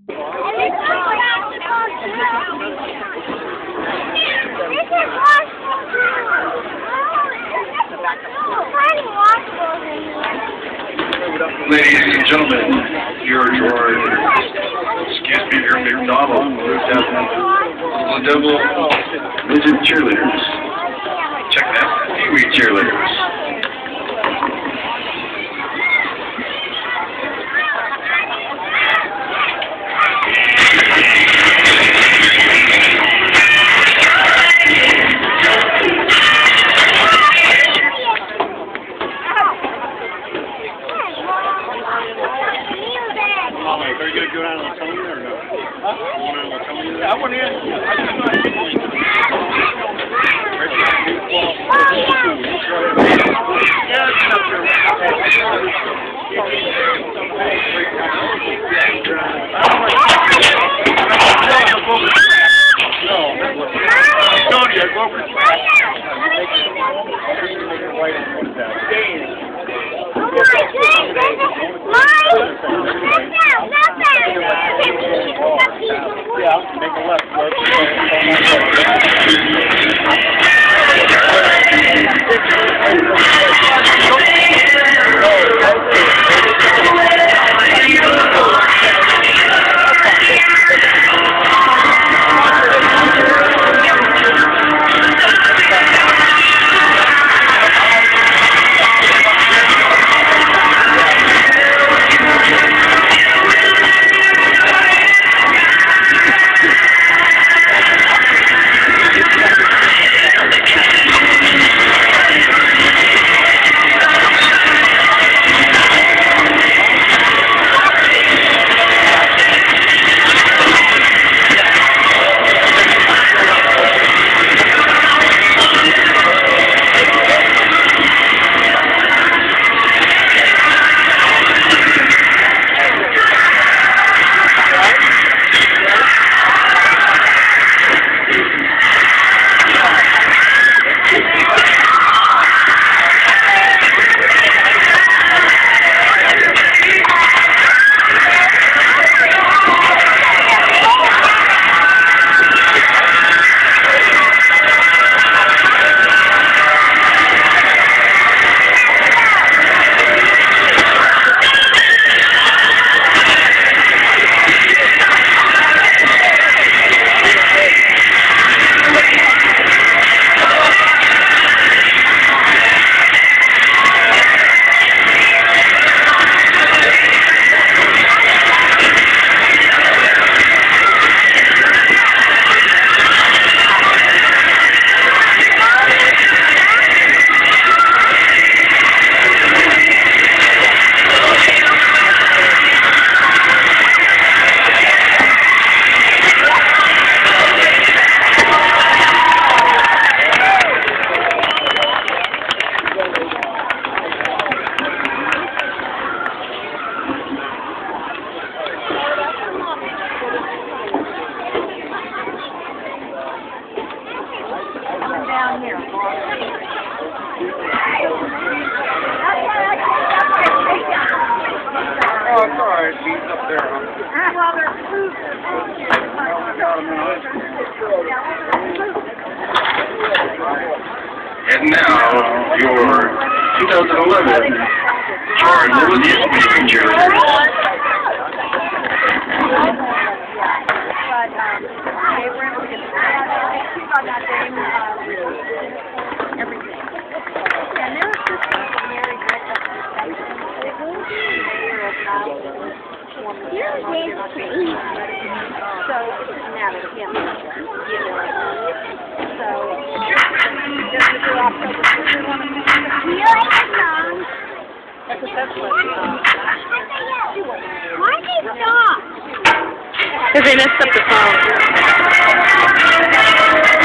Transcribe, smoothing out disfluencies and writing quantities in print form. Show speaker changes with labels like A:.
A: Ladies and gentlemen, your George, excuse me, your McDonald, the Devil Midget Cheerleaders. Check that, peewee Cheerleaders.
B: Are you going to go down on the Tony or no? Huh? You want to go Tony? Yeah, I went in. Yeah, make a left.
C: Down here.
B: Oh, it's all right. He's up there, huh?
C: Well, there's food.
A: And now, your 2011 George MLBD Cheerleaders.
C: So it doesn't matter to him. So just to do October. You like the song? Why did they stop?
D: Because they messed up the phone.